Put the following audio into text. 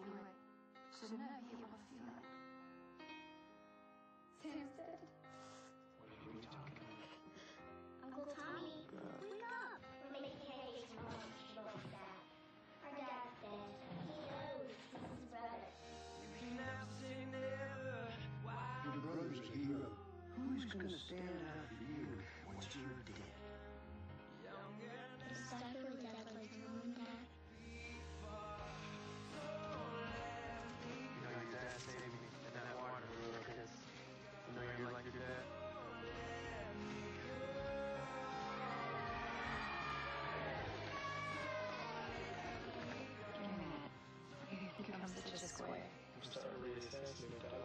feel it, shouldn't I be able to feel it? Sam's dead. What are we talking about? Uncle Tommy, wake up! We're making pancakes for lunch, Roxas. Our dad's dead. He knows. He's his brother. You can never say never. Why? Your brother's a hero. Who's gonna stand up for you once you're dead? Is Dad really dead like your mom and Dad? You know your dad saved me in that water, because you know you're like your dad. You're mad. You become such a square. I'm starting to reassess me, Dad.